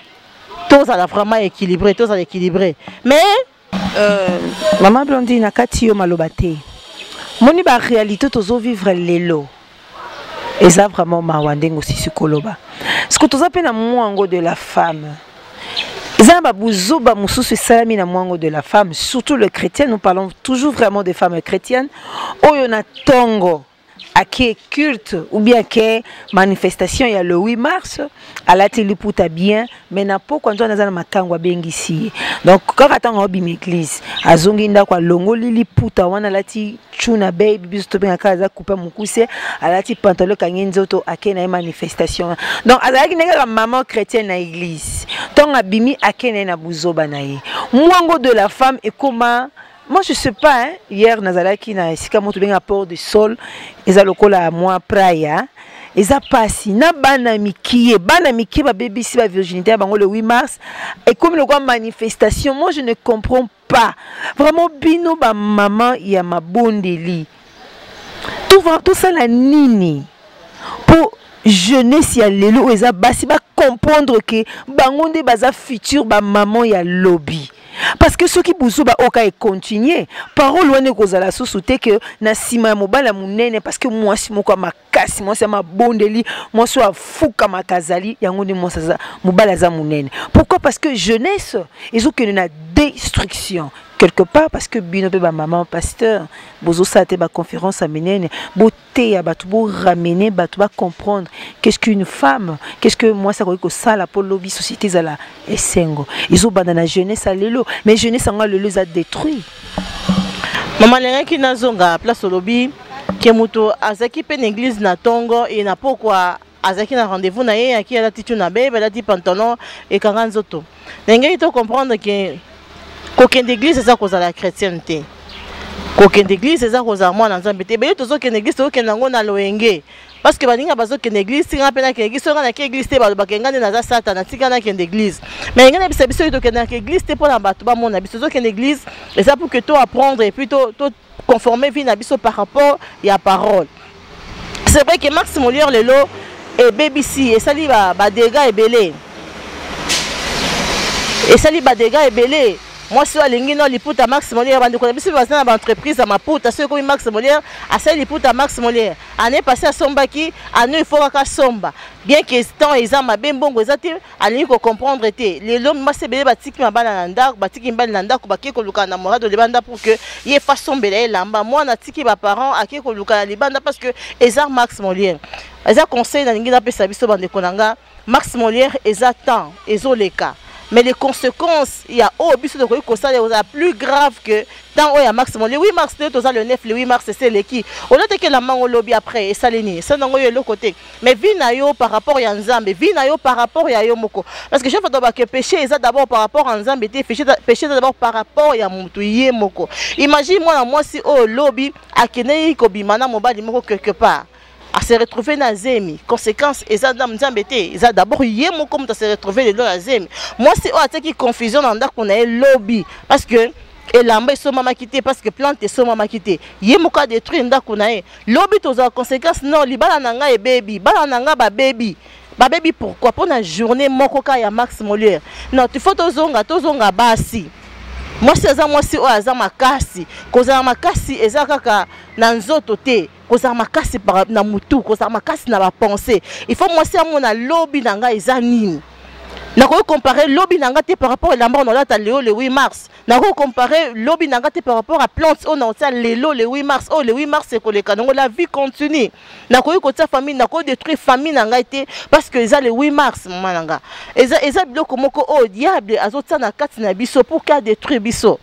tous à vraiment équilibré tous à équilibré mais euh maman Blondine na kati yo malobate moni ba réalité tozo vivre lelo et ça vraiment mawandengo si sikoloba ce que toza pe na mwango de la femme Zamba Bouzoba Moussous Salami na mwango de la femme surtout le chrétien nous parlons toujours vraiment des femmes chrétiennes oyona tongo à qui culte ou bien que manifestation il y a le huit mars à la télé pour ta bien mais n'a pas quand on a dans matangwa bengi ici donc quand attend obi l'église azongi nda kwa longo lili puta wana lati chuna baby biso to benga kaza couper mukuse alati pantalon kanyenzo to akena manifestation donc azaki nega maman chrétienne na église donc abimi akena na buzoba na ye mwango de la femme et comment. Moi je sais pas hein hier nazalaki na esika moto benga port de sol eza lokola moi praya eza pasi na bana mikie bana mikie ba bébé si ba virginité bango le huit mars et comme le quoi manifestation moi je ne comprends pas vraiment bino ba maman ya mabondeli tout va tout ça la nini pour jeunesse ya lelo eza basi ba comprendre que bango nde baza futur ba maman ya lobby. Parce que ceux qui bousou ba oka et continuer parole wane kozala sosute que na sima mobala munene parce que moi si moko makasi moi c'est ma bondeli moi soit fuka makazali yango ni moi ça mobala za munene pourquoi parce que jeunesse ils ont que na destruction quelque part parce que bino pe ba maman pasteur bozo sa te ba conférence amenene beauté ya batu bo ramener batu ba comprendre qu'est-ce qu'une femme qu'est-ce que moi ça ko ça la pour lobby société za la esengo ils ont bandana jeunesse à lelo mais jeunesse nga le les a détruit maman lenga ki nazonga place lobby ke muto azaki pe l'église na tongo et na pourquoi azaki na rendez-vous na ye aki ala titu na bebe ala ti pantalon et karanzoto lenga ito comprendre que kokende église eza kozala chrétienté kokende église eza kozala mwana nzambe te beye tozokende église tozokende yango na loyenge parce que baninga bazokende église tinga mpe nakende église songa nake église te balobaka nga nde naza satana tika nakende église mais nga na bisa biso oyo tokende nake église te mpona bato bamona biso tozokende église eza pour que to apprendre et puis to conformer vie na biso par rapport ya parole. C'est vrai que Max Molière lelo et B B C et sali ba ba dégâts et belé et sali ba dégâts et belé. Moi si alingi no liputa Max Molière bandi ko biso bazana ba entreprise ma puta so ko Max Molière a sali liputa Max Molière année passée à Sombaki année il faut ka somba bien que temps ils ma ben bongo ezati alingi ko comprendre te les l'homme ma sebele batiki mabana na ndako batiki mbali na ndako baki ko luka na morado de banda pour que ye façon belé lamba moi na tiki ba parents aki ko luka na banda parce que ezar Max Molière eza conseil na lingi na pesa biso bande konanga Max Molière eza temps ezoleka. Mais les conséquences, il y a au but de quoi plus grave que tant il y a Max Molière. Le huit mars, le neuf, le huit mars, c'est le qui. On a dit que la main au lobby après, et ça l'est ça n'a pas l'autre côté. Mais vinayo par rapport à Nzambe, vinayo par rapport à Yomoko. Parce que je veux que péché, c'est d'abord par rapport à Nzambe, péché d'abord par rapport à Moutou Moko. Imagine moi, moi si au lobby, à Kenei Kobimana Mobali Moko quelque part. À se retrouver dans Zemi, conséquence, et ça d'abord hier mon comme se retrouver dans la Zemi. Moi c'est oh qui confusion dans qu'on a lobby parce que et l'amba sont maman quitté parce que plante sont maman quitté. Hier mon cas détruit dans qu'on a lobby tous en conséquence non libala nanga et baby, bala nanga ba baby. Ba baby pourquoi pour la journée mon coca ya Max Molière. Non tu faut tozonga tozonga basi. Moi c'est ça moi c'est oh ça makasi, cause ça makasi et ça kaka na nzoto te. Koza makasi par na mutu koza makasi na ba pensée il faut moi c'est mon lobby nanga ezanini na ko comparer lobby nanga te par rapport à l'amba on l'a léo le huit mars na ko comparer lobby nanga te par rapport à plante on a lélo le huit mars oh le huit mars c'est que les canons la vie continue na ko ko ta famille na ko détruire famille nanga été parce que ça le huit mars maman nanga eza eza biloko moko oh diable azota na kati na biso pour ka détruire biso.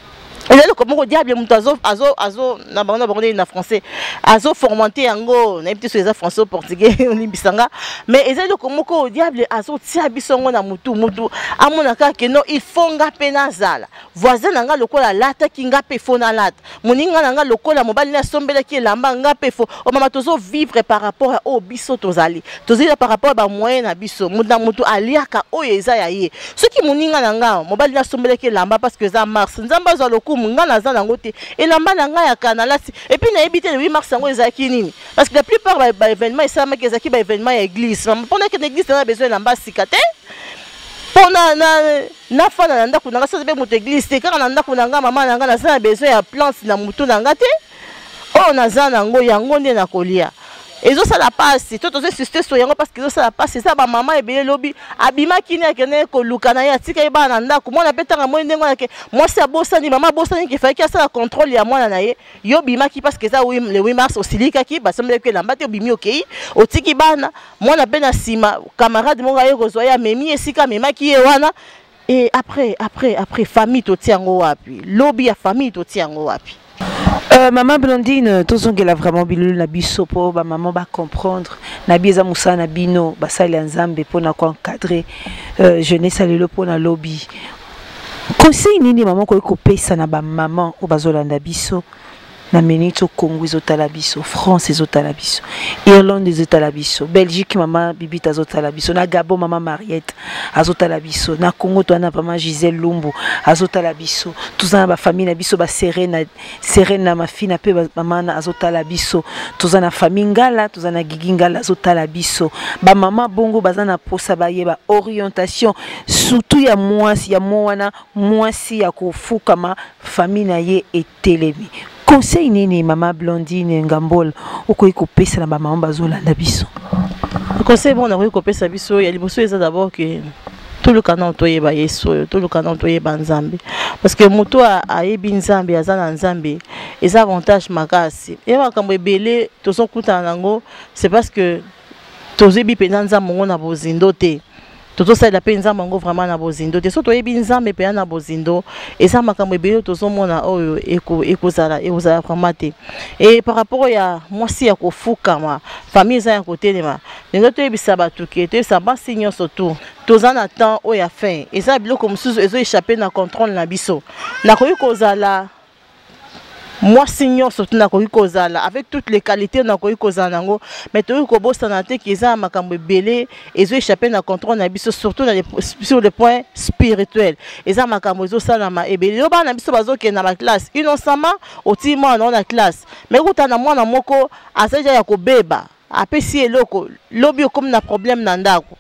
Et là, comme on diable, azo azo azo na bana borné na français, azo formanté ango, na petit sur les français portugais, on libisanga. Mais et là, comme on diable, azo tia bisongo na mutu mutu. Amona ka que non, il faut nga penazala. Voisin nanga lokola lata ki nga pe fo na lata. Moninga nanga lokola mobali na sombela ki lamba nga pe fo. O mama tozo vivre par rapport à au biso tozali. Tozali par rapport ba moyen na biso. Muta mutu aliaka o yeza ya ye. Ce qui moninga nanga mobali na sombela ki lamba parce que ça mars. Nzamba zo loku munga na za nango te et lamba nanga ya kanalasi et puis na ebité le huit mars ngo ezaki nini parce que la plupart ba événement ça ma kezaki ba événement ya église pendant que l'église a besoin lamba sikate pona na na fana na ndako nanga ça be moto église te quand na ndako nanga mama nanga na ça besoin ya plante na mutu nanga te oh na za nango yango nde na kolia. Et ça la passe, tout aux insisté sur yango parce que ça la passe, ça ba maman et bien lobby abima kini akene ko lukana ya tika iba na ndako moi na petanga moi ndengo na ke moi c'est bosani maman bosani qui fait que ça contrôle ya moi na ye yo bima ki parce que ça oui le huit mars au silika ki ba semble que la mbate bimi OK au tiki bana moi na bena sima camarade mo ga yo zoya memi esika mema ki e wana et après après après famille to tiango wapi lobby ya famille to tiango wapi. Euh, maman Blondine, tout ce qu'elle a vraiment bilou na biso po ba maman va comprendre na bieza musa na bino ba sali nzambe po na ko encadrer euh, jeunesse alelo po na lobby. Conseil nini maman ko ko pesa na ba maman o bazolanda biso na menito Congo ezotala biso, France ezotala biso, Irlande ezotala biso, Belgique maman Bibi azotala biso, na Gabon maman Mariette azotala biso, na Congo to na maman Gisèle Lumbu azotala biso, tous na ba famille na biso ba Serena Serena ma fille na pe maman azotala biso, tous na famille ngala, tous na Gigi ngala azotala biso, ba maman bongo bazana posa ba yeba orientation surtout ya mwasi ya mwana mwasi ya kofuka ma famille na ye etelemi. Conseil nini maman Blondine Ngambol okoyi kopesa na ba maman bazolanda biso. Conseil bon na koyi kopesa biso ya liboso eza d'abord que tout le canon toyeba yeso tout le canon toyeba nzambe parce que moto a ayebi nzambe azana nzambe les avantages makasi et makambo ebele tozokuta nango c'est parce que tozebi penza nzambe ngo na bozindo te toto ça la pe nzambe ngo vraiment na bozindo te so to yebi nzambe pe na bozindo eza makambo ebele tozomona oyo eko ekozala ekozala vraiment te. Et par rapport ya mwasi ya kofukama famille za ya kotelema ndenge to yebisa bato ke to yebisa basi nyonso tu toza na temps oyo ya fin eza biloko mosusu ezo échapper na contrôle na biso nakoki kozala mwasi nyonso tu nakoki kozala avec toutes les qualités nakoki kozala nango mais tokoki kobosana te ke eza makambo ebele ezo échapper na contrôle na biso surtout na les, sur le point spirituel eza makambo ezosalama ebele yo bana biso bazokende na baklasse innocemment oti mwana na classe mais kuta na mwana moko azaja ya kobeba apesi eloko lobi okomi na problème na ndako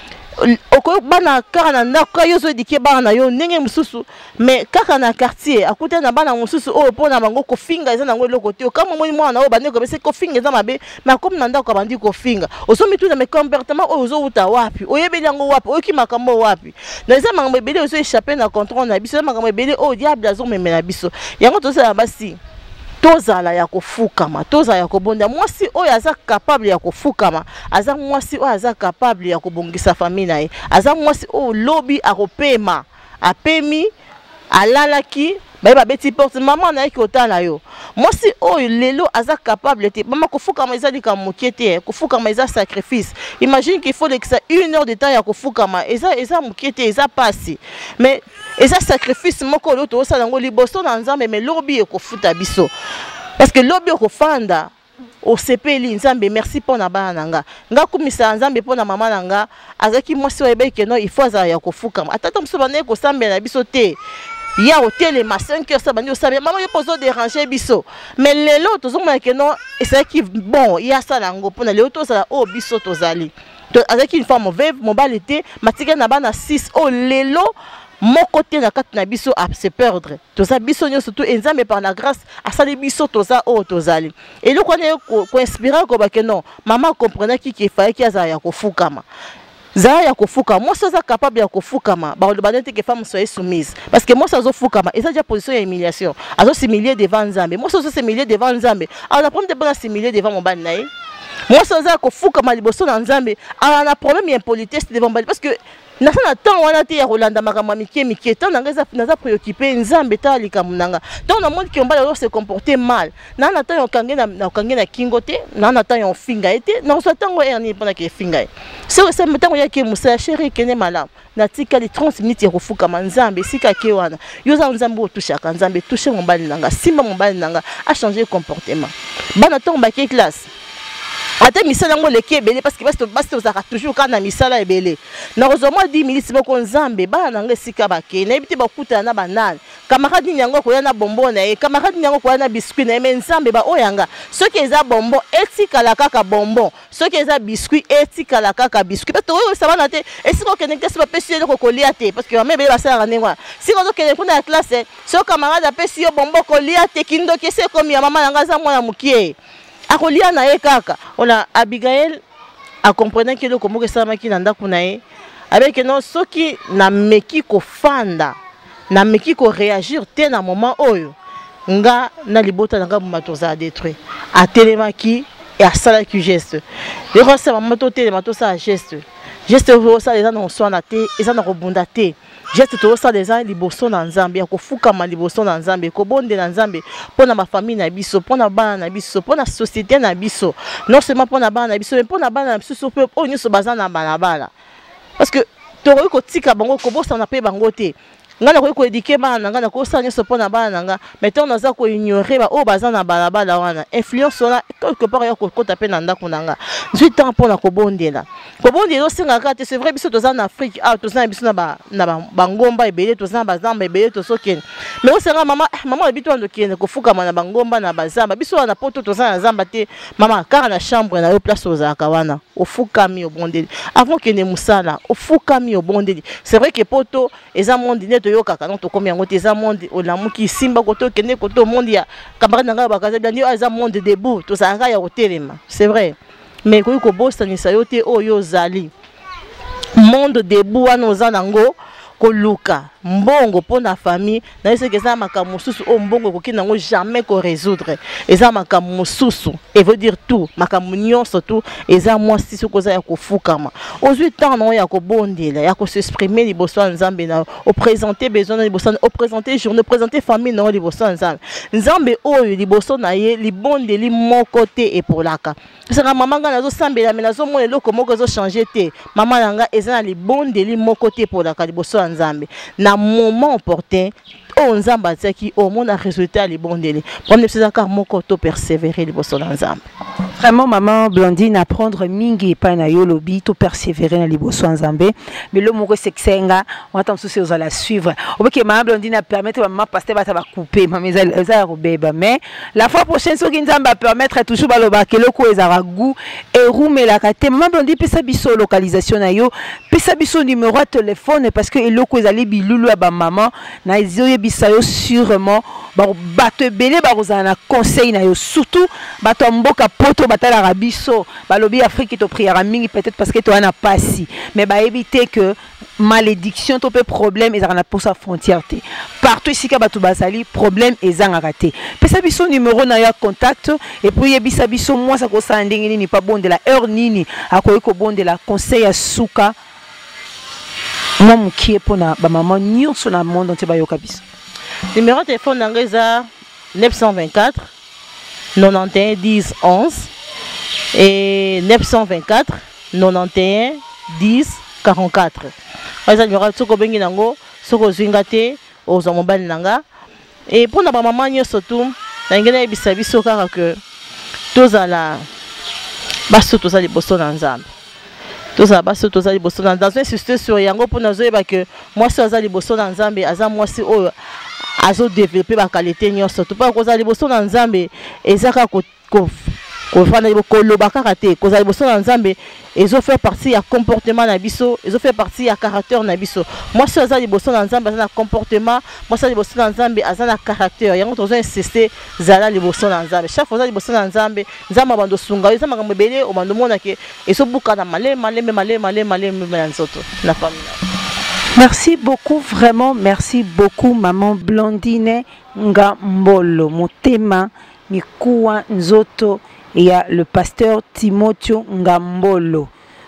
oko bana kaka na ndako yo zo dike bana na yo ndenge mususu mais kaka na quartier akuta na bana mususu o pona bango ko finga eza nango eloko te kama moni mwana o bande ko bese ko finga eza mabe mais comme na ndako bandi ko finga oso mitu na me comportement o zo uta wapi oyebeli yango wapi oki makambo wapi na eza makambo ebele ozo échapper na contrôle na biso makambo ebele o diable azo memela biso yango to sala basi tozala ya kofukama tozala ya kobonda mwasi oyo aza capable ya kofukama aza mwasi oyo aza capable ya kobongisa famille na ye aza mwasi oyo lobi akopema apemi alalaki bayeba beti porte maman na ye kotala yo mwasi oyo lelo aza capable te mama kofukama eza lika mokie te kofukama eza sacrifice imagine qu'il faut lekisa une heure de temps ya kofukama eza eza mokie te eza pasi mais eza sacrifice moko lo to osala ngo liboso na nzambe mais lobi ekofuta biso parce que lobi okofanda osepeli nzambe merci pour na bana nanga nga kumisa nzambe pour na mama nanga azaki mwasi oyo ke no il faut azala ya kofukama atata muso bana ko sambela biso te ya hôtel ma cinq heures ça bandi osabe mama yo pozo déranger biso mais lelo tozomona ke no c'est qui bon ya sala ngo pona lelo tozala o biso tozali to azaki une femme veuve mobile te matika na bana six o lelo mon côté na kati na biso a se perdre toza biso nyo surtout enzambe par la grâce a sali biso toza o tozali et le connait ko inspirer ko ba ke non maman comprenait qui qui fallait qui azaya ya kofukama za ya kofukama moi ça capable ya kofukama ba le banete que femme soit soumise parce que moi ça zo fukama et ça déjà position ya humiliation azo s'humilier devant nzambe moi ça s'humilier devant nzambe alors la première bonne s'humilier devant mon ban nae moi ça za kofukama liboso na nzambe alors na problème impolitesse devant ban parce que na sana temps wana te ya rolanda makama mikie mikie tant na ngeza na za préoccupé nzambe ta likamu nanga donc na monde qui on va se comporter mal na na temps okange na na okange na kingote na na temps on finga ete na so tango erni pona ke finga c'est c'est temps ya ke musa chéri kene malamu na tika li trente minutes ya kofuka nzambe sika ke wana yo za nzambe otushaka nzambe toucher mombali nanga simba mombali nanga a changer comportement bana temps ba ke classe ate misala ngo leki ebele parce que basi basi tozaka toujours kana misala ebele na rozoma dix minutes moko nzambe bana nanga sika bake na ebite bakuta na banane camarade nyango ko yana bombo na ye camarade nyango ko yana biscuit na ye nzambe ba oyanga soki eza bombo etikala kaka bombo soki eza biscuit etikala kaka biscuit parce que oyo sabana te esiko kene kesi ba pesi ko kolia te parce que ba mebe basala ngwa siko zo kene kuna classe so camarade apesi yo bombo kolia te kindo kese komi ya mama nanga za mwana mukie akolia na ye kaka ona Abigail a comprenait que le komo que ça maki nanda kunae avec non soki na meki ko fanda na meki ko réagir te na moment oyo nga na libota nga matoza détruit a telemaki et a sala qui geste le reste maman to telemato ça geste geste ça les gens on soit na te et ça na robunda te geste to ça les gens liboso na nzambe ko fuka ma liboso na nzambe ko bonde na nzambe pona ma famille na biso pona bana na biso pona société na biso non seulement pona bana na biso mais pona bana na biso pe o nyoso bazana bana bana parce que to ko tika bango ko bosa na pe bango te ngana ko éduquer bana ngana ko sanya so pona bana nga mais tant naza ko ignorer ba o bazana bana bana wana influence wana quelque part ya ko taper na ndako nanga nzui temps pona ko bondela ko bondela singa kate c'est vrai biso toza en Afrique ah toza biso na ba na bangomba ebele toza bazamba ebele to sokene mais o singa mama mama ebito ndo kene ko fuka mana bangomba na bazamba biso na poto toza na zamba te mama car na chambre na yo place oza kawana o fuka mi o bondeli avant que ne musala o fuka mi o bondeli c'est vrai que poto eza monde yo kaka non to combien ngote za monde o lamuki simba koto kene koto monde ya camarade nanga bakaza bien yo za monde debout to ça ya hotelema c'est vrai mais ko ko bosta ni sayote o yo zali monde debout anoza nango koluka mbongo pour la famille na ce que ça makambo mususu o mbongo ko kinango jamais ko résoudre eza makambo mususu et veut dire tout makambo nyonso tout eza moi si ce ko za ya kofukama ozwi temps non ya ko bondela ya ko s'exprimer liboso nzambe na o présenter besoin liboso o présenter journée présenter famille non liboso nzambe nzambe oyo liboso na ye libondeli moko te et pour laka c'est la maman nga nazo sambela mais nazo mona eloko moko zo changer te maman nanga eza na libondeli moko te pour laka liboso nzambe na moment opportun on nzamba tsaki au monde a résultat les bons délais pour ne pas car moko to persévérer liboso nzambe. Vraiment maman Blondine apprendre mingi pa na yo lobi to persévérer na liboso nzambe mais le moko sexenga on attend souci aux la suivre OK maman Blondine a permettre maman pasteur ba ba couper maman za robeba mais la fois prochaine so ki nzamba permettre toujours ba loba ke loko ezara goût et roumela ka te maman Blondine pesa biso localisation na yo pesa biso numéro de téléphone parce que loko ezali bilulu ba maman na ezoye bisayo sûrement ba bato belé ba rozana conseil na yo surtout bato mboka poto batala rabiso balobi Afrique to prière mingi peut-être parce que tu en as pas si mais ba éviter que malédiction to pe problème et na pour sa frontière té partout ici ka bato basali problème ezanga raté pesa biso numéro na ya contact et puis yebisa biso moi ça ko sa ndenge ni pas bon de la heure nini akoyi ko bon de la conseil ya suka moi mukie pona ba maman nyonso na monde entier ba yoka biso numéro de téléphone nangeza neuf cent vingt-quatre quatre-vingt-onze dix onze et neuf cent vingt-quatre quatre-vingt-onze dix quarante-quatre. Eza numéro soko bengi nango soko zwinga te ozo mobile nanga et pour na ba maman nyonso tout na ngena ebisa biso kaka que tozala baso tozali boso na nzambe tozala baso tozali boso na dans un système sur yango pour na zoyeba que moi si azali boso na nzambe aza moi si oyo azo développer ba qualité nyonso tout pas kozali boso na nzambe ezaka ko ko fana ko loba kaka te kozali boso na nzambe ezo fait partie ya comportement na biso ezo fait partie ya caractère na biso moi si azali boso na nzambe azana comportement moi si azali boso na nzambe azana caractère yango tozo insister zala liboso na nzambe chaque fois azali boso na nzambe nzamba bando sunga ezama ngambe belé o bando mona ke eso buka na malé malé malé malé malé na nzoto na famille. Merci beaucoup, vraiment, merci beaucoup, maman Blondine Ngambolo. Motema Mikuwa Nzoto, il y a le pasteur Timothée Ngambolo.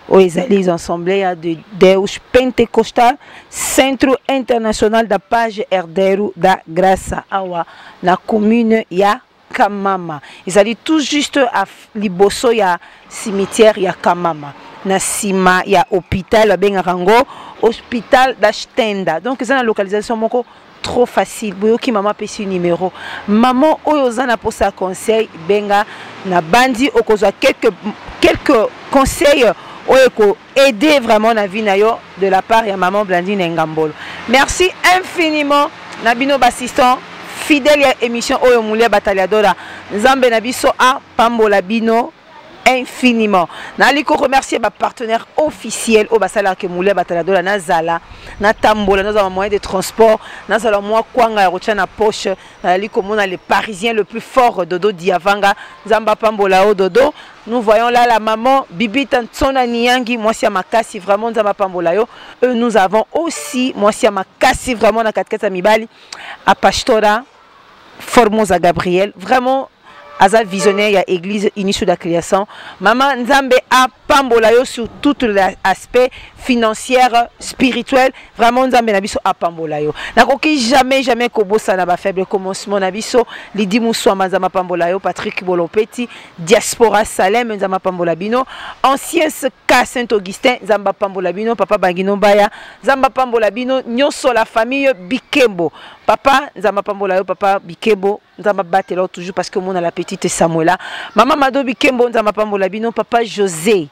Aux assemblées de Deus Pentecostal, Centre International de Page Herderu da Graça, Awa, la commune ya Kamama. Ils allaient tout juste à Liboso, ya cimetière ya Kamama. Na sima ya hôpital benga rango hôpital d'Ashtenda donc c'est une localisation moko trop facile boyoki maman pesi numéro maman oyo zana pour sa conseil benga na bandi okozwa quelques quelques conseils oyo ko aider vraiment na vie na yo de la part ya maman Blondine Ngambolo. Merci infiniment na bino assistant fidèle ya émission oyo Mulia Bataliadora nzambe na biso a pambola bino infiniment. Naliko remercier ma partenaire officiel au basala que Mulia Bataliadora nazala na tambola nous avons moyen de transport nazala moi kwanga rocha na poche naliko mona les parisiens le plus fort dodo diavanga zamba pambola o dodo. Nous voyons là la maman Bibi Tansona Niyangi moi si makasi vraiment zamba pambola yo. Nous avons aussi moi si makasi vraiment na katkata mibali à Pastora Formosa Gabriel vraiment Aza visionnaire ya église Initiou de la création. Maman Nzambe a pambola yo sur tout l'aspect financier, spirituel. Vraiment Nzambe nabiso a pambola yo. Nakoki jamais jamais kobosa na ba faible commencement nabiso. Lidi Moussoua Nzama pambola yo, Patrick Bolopeti, Diaspora Salem Nzama pambola bino, ancien cas Saint-Augustin Nzamba pambola bino, Papa Bangino Baya Nzamba pambola bino, nyonso la famille Bikembo. Papa Nzamba pambola yo, Papa Bikembo Nzamba batelo toujours parce que mon a la petite Samuela. Maman Mado Bikembo Nzamba pambola bino, Papa José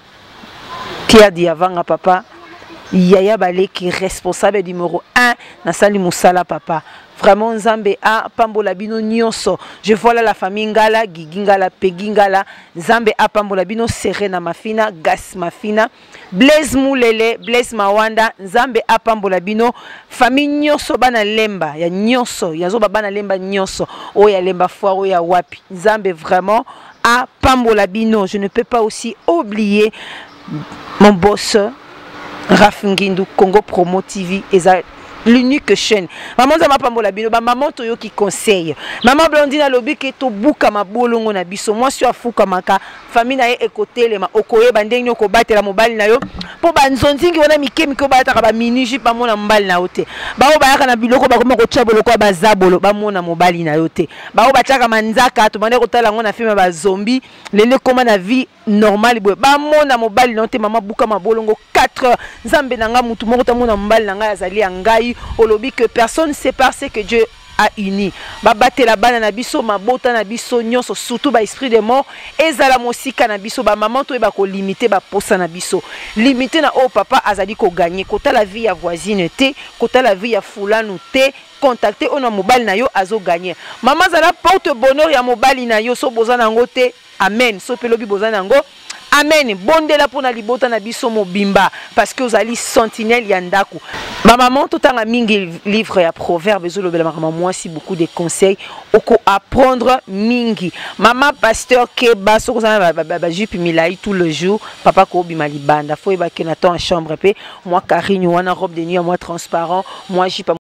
qui a dit avant papa Yaya Balé qui est responsable numéro un na sali musala papa. Vraiment Nzambe a pambola bino nyonso. Je vois là la famille Ngala, Gigingala, Pegingala, Nzambe a pambola bino Serena Mafina, Gas Mafina, Blaise Moulele, Blaise Mawanda, Nzambe a pambola bino famille nyonso bana lemba, ya nyonso, ya zo bana lemba nyonso, o ya lemba foire o ya wapi. Nzambe vraiment a pambola bino. Je ne peux pas aussi oublier mon boss Raf Ngindu, Congo Promo T V, et l'unique chaîne. Maman za mapambola bino, ba maman toyo qui conseille. Maman Blondine alobi ke to buka mabolongo na biso. Moi suis afuka maka famille na ye ekotele ma okoye bandenge ko batela mobali na yo. Po ba nzonzingi wana mike mike bata ka ba miniji pa mona mobali na yote. Ba o ba yaka na biloko ba koma ko tchabolo ko ba zabolo ba mona mobali na yote. Ba o ba tchaka manzaka to mane ko tala ngona filme ba zombie lele koma na vie normale boy. Ba mona mobali na yote mama buka mabolongo quatre heures. Nzambe nanga mutu moko ta mona mobali nanga azali angai. Olobi que personne ne sait pas ce que Dieu a uni. Ba battre la bana na biso mabota na biso nyonso surtout ba esprit de mort ezala mosika na biso ba maman to ba ko limiter ba posa na biso. Limiter na o papa azali ko gagner kota la vie ya voisine te, kota la vie ya fulanu te. Contacter on a mobile na yo azo gagner. Maman zala porte bonheur ya mobile na yo so bozana ngo te. Amen. So pelobi bozana ngo. Amen. Bondela pona libota na biso mobimba parce que vous allez sentinelle yandaku. Ma maman tout en a mingi livre ya proverbe zolobela maman moi si beaucoup de conseils oko apprendre mingi. Maman pasteur Keba so kozana ba ba jupe milai tout le jour papa ko bima libanda faut ba ke na temps en chambre pe moi Karine wana robe de nuit moi transparent moi jupe